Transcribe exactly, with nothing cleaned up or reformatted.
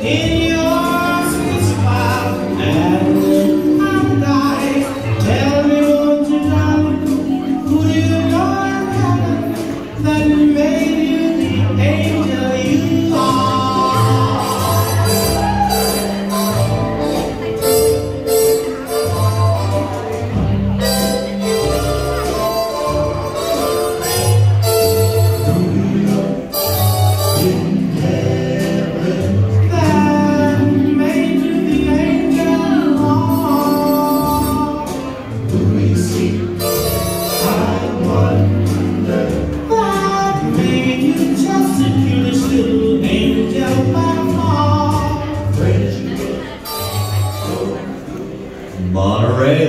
in your sweet smile and paradise. Tell me, won't you, darling, who do you know in heaven that made you the angel you are? Monterey.